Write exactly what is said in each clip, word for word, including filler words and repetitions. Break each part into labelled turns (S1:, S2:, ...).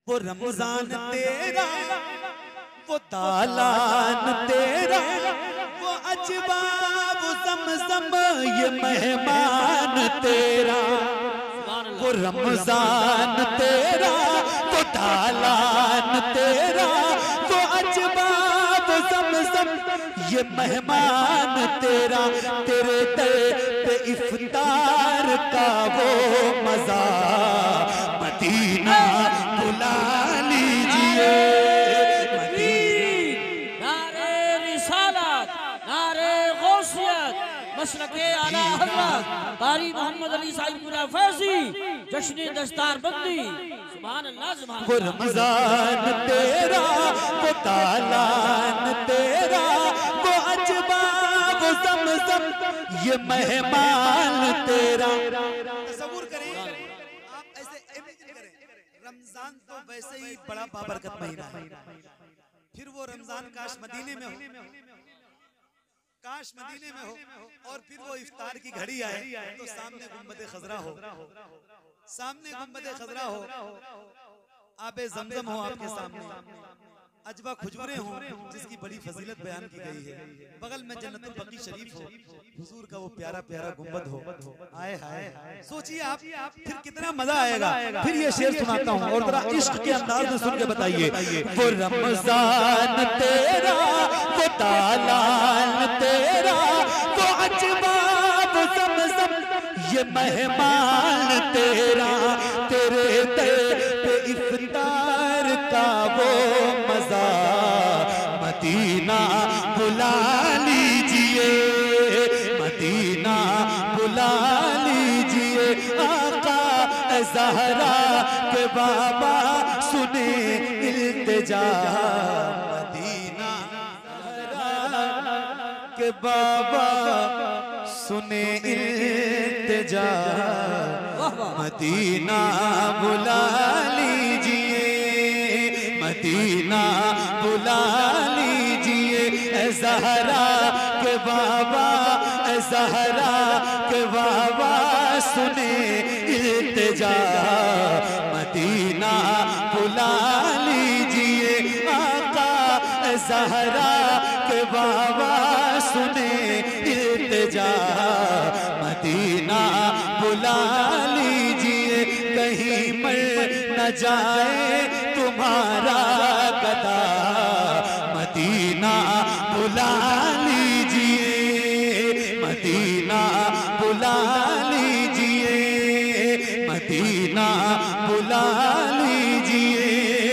S1: वो रमजान तेरा, वो दालान तेरा, वो अजबा, वो ज़मज़म, ये मेहमान तेरा। वो रमजान तेरा, वो दालान तेरा, वो अजबा, वो ज़मज़म, ये मेहमान तेरा। तेरे दर पे इफ्तार का वो मज़ा, मदीना बुला लीजिए।
S2: नारे रिसालत, नारे गौसियत, मशरक़े आला हज़रत कारी मोहम्मद अली साहिबपुरा फैज़ी, जश्न दस्तार बंदी। सुभान अल्लाह, सुभान
S1: वो रमजान तेरा, वो दालान तेरा, वो अजबा, वो ज़मज़म, ये मेहमान तेरा। तसव्वुर करें आप, ऐसे इमेजिन करें, रमजान तो वैसे ही बड़ा बाबरकत महीना है, फिर वो रमजान काश मदीने में हो, काश मदीने में हो, और फिर वो इफ्तार की घड़ी आए तो सामने गुंबद खजरा हो, सामने गुंबद खजरा हो, आबे ज़मज़म हो आपके सामने, अजवा खुजूरें हो जिसकी बड़ी फजीलत बयान की गई है, बगल में जन्नतुल बकी शरीफ हो, हुजूर का वो प्यारा प्यारा गुंबद हो। आए हाय, सोचिए आप फिर कितना मजा आएगा। फिर ये शेर सुनाता हूँ और जरा इश्क के अंदाज में सुन के बताइए। वो रमजान तेरा, वो दालान तेरा, वो अजबा, वो ज़मज़म, ये मेहमान तेरा। तेरे दर पे इफ्तार का वो मज़ा, मदीना बुला लीजिए, मदीना बुला लीजिए। आका ज़हरा के बाबा सुने इल्तिजा, मदीना ज़हरा के बाबा सुने इल्तिजा, मदीना बुला लीजिए, मदीना बुला लीजिए। ज़हरा के बाबा, ज़हरा के बाबा सुने इल्तिजा, मदीना बुला लीजिए। आका ज़हरा के बाबा सुने इल्तिजा, मदीना बुला लीजिए। कहीं मर न जाए तुम्हारा गदा, मदीना बुला लीजिए, मदीना बुला लीजिए, मदीना बुला लीजिए।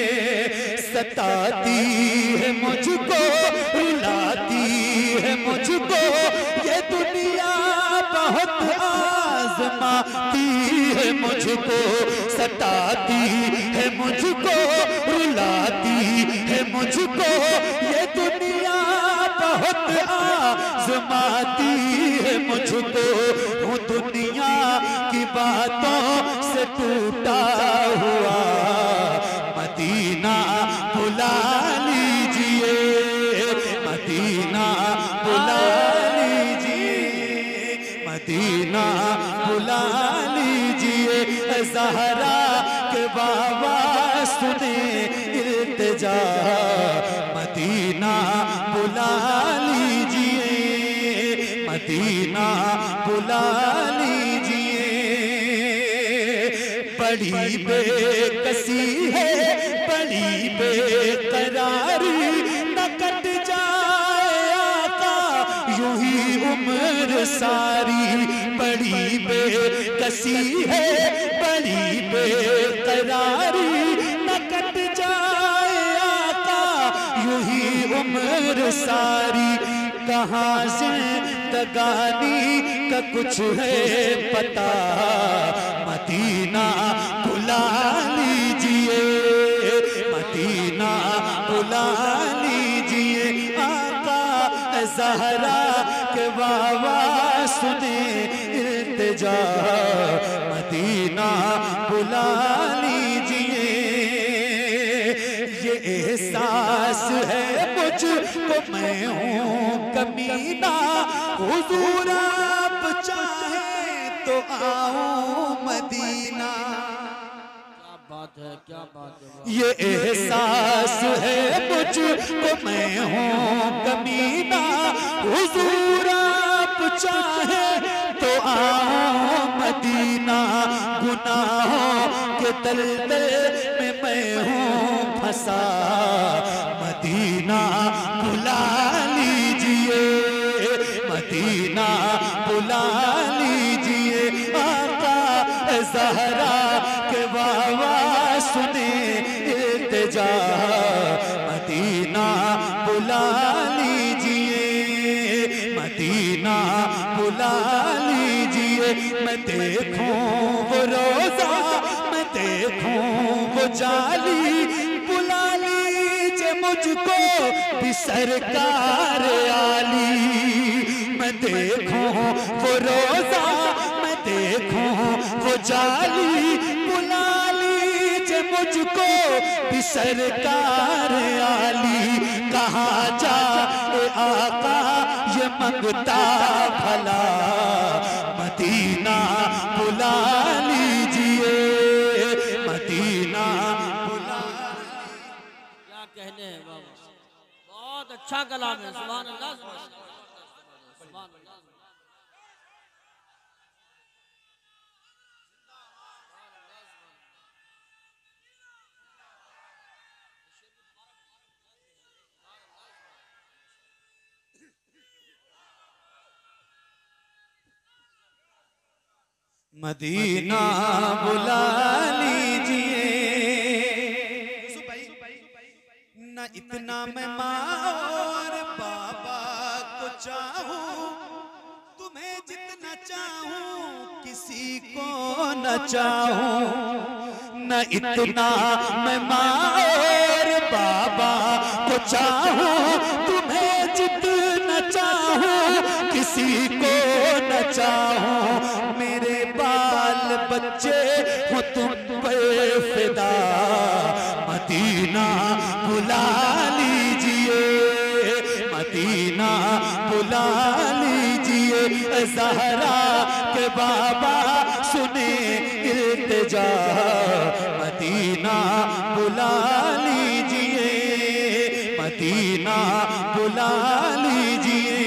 S1: सताती है मुझको, रुलाती है मुझको ये दुनिया, बहुत आज़माती है मुझको। सताती है मुझको, रुलाती है मुझको ये दुनिया, बहुत आज़माती है मुझको। हूँ दुनिया की बातों से टूटा हुआ, मदीना बुला लीजिए, मदीना बुला लीजिए, मदीना बुला लीजिए। ज़हरा के बाबा सुने इल्तिजा, मदीना बुला लीजिए, मदीना बुला लीजिए। बड़ी बेकसी है, बड़ी बेकरारी, न कट जाए आका यूं ही उम्र सारी। बड़ी बेकसी है, बड़ी बेकरारी, न कट जाए आका यूं ही उम्र सारी। कहाँ जिंदगानी का कुछ है पता, मदीना बुला लीजिए, मदीना बुला लीजिए। आका ज़हरा के बाबा सुने इल्तिजा, मदीना बुला लीजिए। ये एहसास है मुझको, मैं हूँ कमीना, हुजूर आप चाहे तो आओ मदीना।
S2: बात है, क्या बात है।
S1: ये एहसास है मुझको मैं हूँ कमीना, हुजूर आप चाहे तो आओ मदीना, गुनाहों के दलदल में मैं हूँ फंसा, मदीना बुला लीजिए, मदीना बुला लीजिए, आका ज़हरा के बाबा सुने इल्तिजा, मदीना बुला लीजिए, मदीना बुला लीजिए। मैं देखूं वो रोजा, मैं देखूं वो जाली, बुला लीजिए मुझको भी सरकार आली। मैं देखूं वो रोजा, मैं देखूं वो जाली, बुला लीजिए मुझको भी सरकार आली। कहाँ जाए आका ये मंगता भला, मदीना बुला लीजिए, मदीना बुला।
S2: क्या कहने हैं बाबा, बहुत अच्छा कलाम है। सुभान अल्लाह, सुभान अल्लाह।
S1: मदीना बुला लीजिए। न इतना मैं माँ और बाबा को चाहूं, तुम्हें जितना चाहूं किसी को न चाहूं। न इतना मैं माँ और बाबा को चाहूं, तुम्हें जितना चाहूं किसी को न चाहूं। मेरे बाल बच्चे हो तुम पे फिदा, मदीना बुला लीजिए, मदीना बुला लीजिए। ज़हरा के बाबा सुने इल्तिजा, मदीना बुला लीजिए, मदीना बुला लीजिए।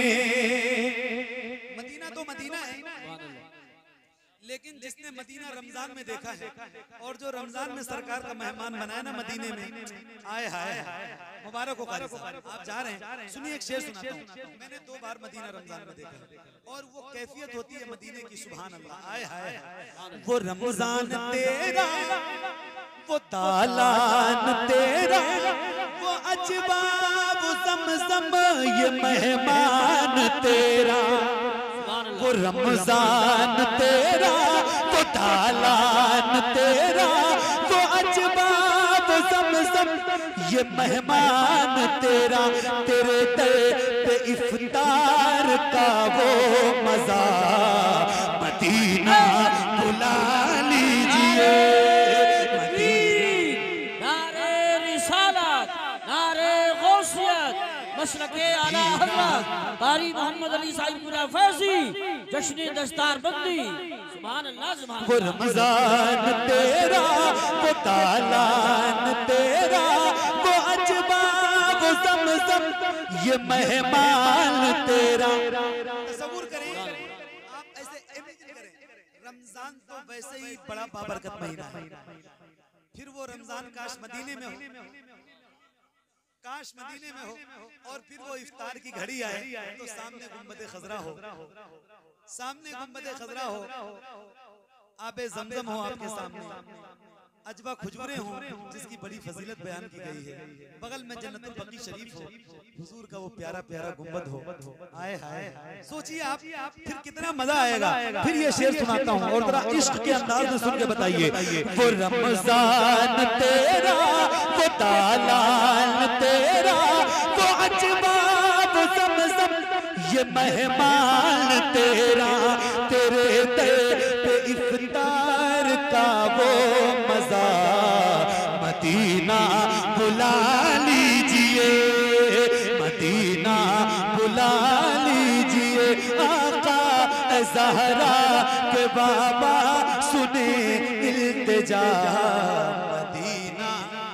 S1: मदीना तो मदीना है, लेकिन जिसने मदीना रमजान में देखा है और जो रमजान में सरकार का मेहमान बनाया ना मदीने में, आए हाय मुबारक हो कारी साहब, आप जा रहे हैं। सुनिए एक शेर सुनाता हूँ। मैंने दो बार मदीना रमजान में देखा है और वो कैफियत होती है मदीने की, सुभान अल्लाह। आए हाय वो रमजान तेरा, वो दालान तेरा, वो अजबा वो ज़मज़म ये मेहमान तेरा। वो रमजान तेरा, वो दालान तेरा, वो अजबा वो ज़मज़म ये मेहमान तेरा। तेरे दर पे इफ्तार का वो मज़ा, मदीना बुला लीजिए, मदीना।
S2: नारे रिसालत, नारे गौसियत, मशरक़े आला हज़रत कारी मोहम्मद अली साहिबपुरा फैज़ी, जश्न दस्तार बंदी। सुभान अल्लाह, सुभान
S1: वो रमजान तेरा, वो दालान तेरा, वो अजबा वो ज़मज़म ये मेहमान तेरा। तसव्वुर करें, आप ऐसे इमेजिन करें, रमजान तो वैसे ही बड़ा बाबरकत महीना है, फिर वो रमजान काश मदीने में हो, काश मदीने में हो, और फिर वो इफ्तार की घड़ी आए तो सामने गुंबद खजरा हो, सामने गुंबद खजरा हो, आबे ज़मज़म हो आपके सामने, अजवा खुजूरें हो जिसकी बड़ी फजीलत बयान की गई है, बगल में जन्नतुल बकी शरीफ हो, हुजूर का वो प्यारा प्यारा गुंबद हो। आए हाय, सोचिए आप फिर कितना मजा आएगा। फिर ये शेर सुनाता हूँ और जरा इश्क के अंदाज में सुन के बताइए। वो रमजान तेरा, वो दालान तेरा, वो अजबा वो ज़मज़म ये मेहमान तेरा। तेरे दर पे इफ्तार का वो मज़ा, मदीना बुला लीजिए, मदीना बुला लीजिए। आका ज़हरा के बाबा सुने इल्तिजा, इल्तिजा मदीना।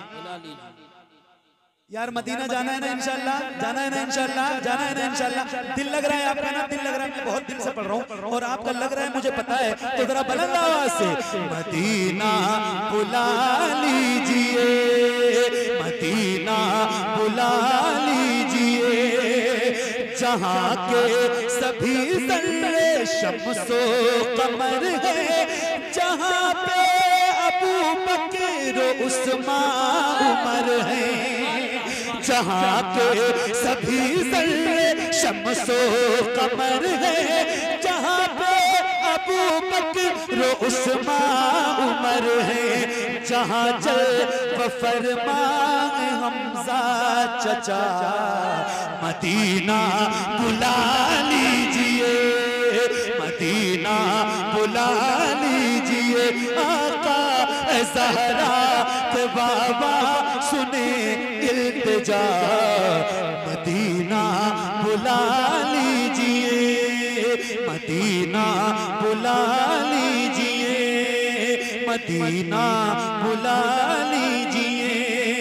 S1: यार मदीना जाना है ना इंशाल्लाह, जाना है ना इंशाल्लाह, जाना है ना इंशाल्लाह। दिल लग रहा है आपका ना, दिल लग रहा है, मैं बहुत दिल से पढ़ रहा हूँ और आपका लग रहा है मुझे पता है, तो जरा बुलंद आवाज से मदीना बुला लीजिए, मदीना बुला लीजिए, जहाँ के सभी ज़र्रे शम्सो कमर है, जहाँ पे अबू बकर उस्मान उमर है, जहाँ के सभी ज़र्रे शम्सो कमर है, जहाँ पे अबू बकर उस्मान उमर है, जहाँ चल व फरमाए हमजा चचा मदीना बुला लीजिए, मदीना बुला लीजिए, आका ज़हरा के बाबा सुने इल्तिजा मदीना बुला लीजिए, मदीना बुला लीजिए, मदीना बुला लीजिए।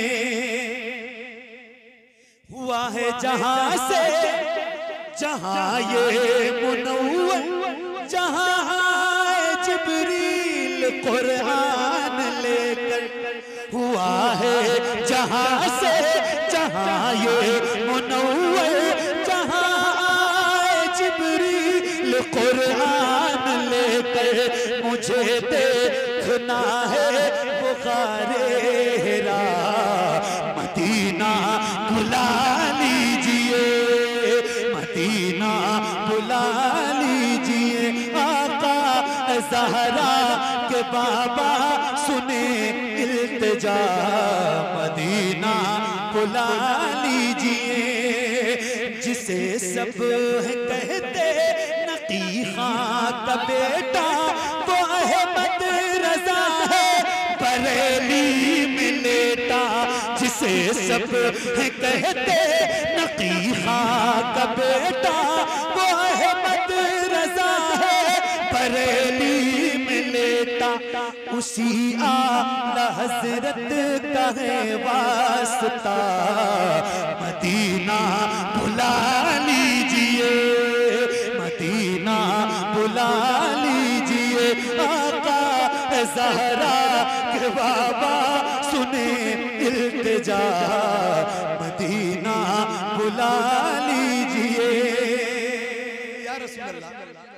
S1: हुआ है जहाँ से जहाँ ये मुनव्वर, जहाँ है जिब्रील कुरान लेकर, हुआ है जहाँ से जहाँ ये मुनव्वर, जहाँ है जिब्रील कुरान लेकर, मुझे देखना है बुखारे हिरा मदीना बुला लीजिए, मदीना बुला लीजिए, आका ज़हरा के बाबा सुने इल्तिजा मदीना बुला लीजिए, जिसे सब कहते नकी खां का बेटा वो अहमद रज़ा है बरेली में लेटा, जिसे सब कहते नकी खां का बेटा वो अहमद रज़ा है बरेली में लेटा, उसी आला हज़रत का है वास्ता मदीना बुला लीजिए, मदीना बुला लीजिए, आका ज़हरा के बाबा सुने इल्तिजा मदीना बुला लीजिए। या रसूल अल्लाह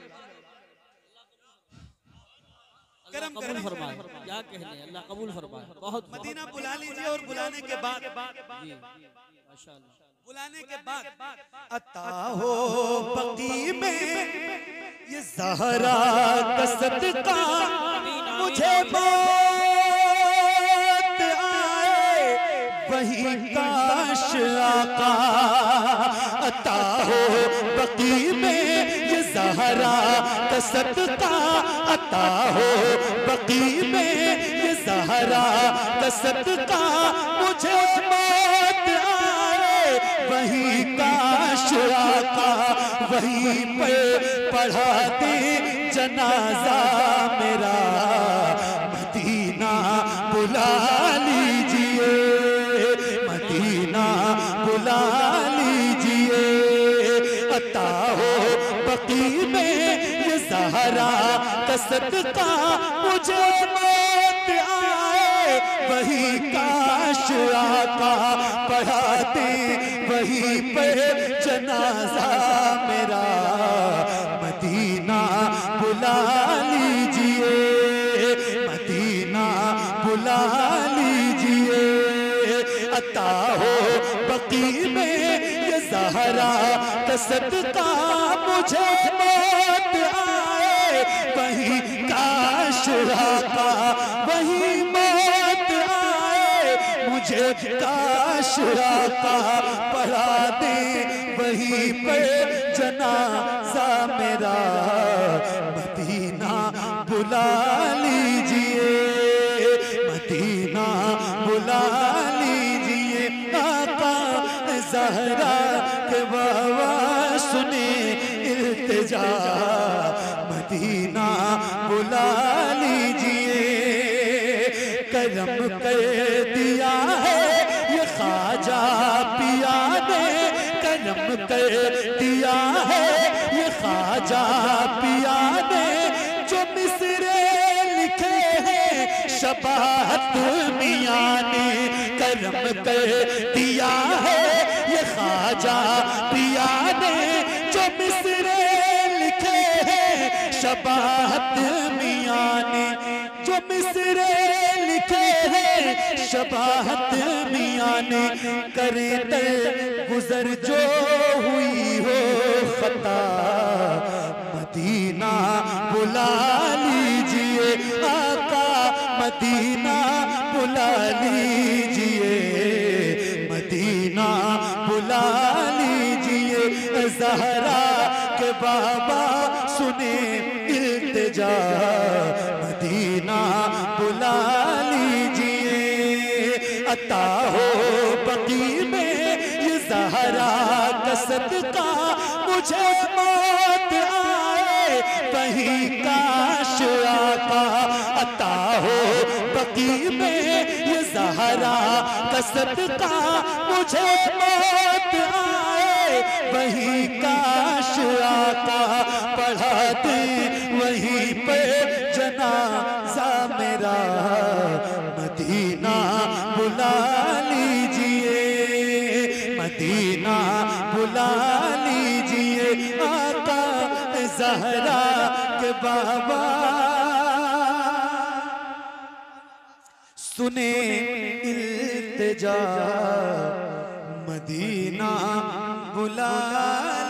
S1: करम
S2: कबूल फरमाए, क्या कहने, अल्लाह कबूल फरमाए। बहुत
S1: मदीना बुला लीजिए और बुलाने के बाद
S2: जी माशाअल्लाह,
S1: बुलाने के बाद अता हो बकी में ये ज़हरा का सदका, मुझे मौत आए वही काश आका, अता हो बकी में ये ज़हरा का सदका, अता हो बकी में ये ज़हरा का सदका, मुझे मौत आए वही काश आका, वही पे पढ़ा दे जनाजा मेरा मदीना बुला लीजिए, मदीना बुला लीजिए, अता हो बकी में ये ज़हरा का सदका, मुझे मौत आए वही काश आका, पढ़ाते वही पे जनाजा मेरा मदीना बुला लीजिए, मदीना बुला लीजिए, अता हो बकी में ये ज़हरा का सदका, मुझे मौत आए वही काश आका, वही मौत आए मुझे काश आका, पढ़ा दे वही पे जनाजा मेरा मदीना बुला लीजिए, मदीना बुला लीजिए, आका ज़हरा के बाबा सुने इल्तिजा मदीना बुला लीजिए। करम कर दिया है ये ख्वाजा पिया ने, करम कर दिया है ये ख्वाजा पिया ने, जो मिसरे लिखे हैं शबाहत मियां ने, करम कर दिया है ये ख्वाजा पिया ने, जो मिसरे लिखे हैं शबाहत मियां ने, जो मिसरे लिखे हैं शबाहत मियां ने, करे तर गुजर जो हुई हो खता, मदीना बुला लीजिए आका, मदीना बुला लीजिए, मदीना बुला लीजिए, ज़हरा के बाबा सुने इल्तिजा, मदीना बुला लीजिए, अता हो बकी में ये ज़हरा का सदका, मुझे मौत आए वहीं काश आका, अता हो बकी में ये ज़हरा का सदका, मुझे मौत आए वहीं काश आका, पढ़ा दे वहीं पे जनाजा मेरा, मदीना बुला लीजिए, मदीना बुला लीजिए आका ज़हरा के बाबा, सुने इल्तिजा, मदीना बुला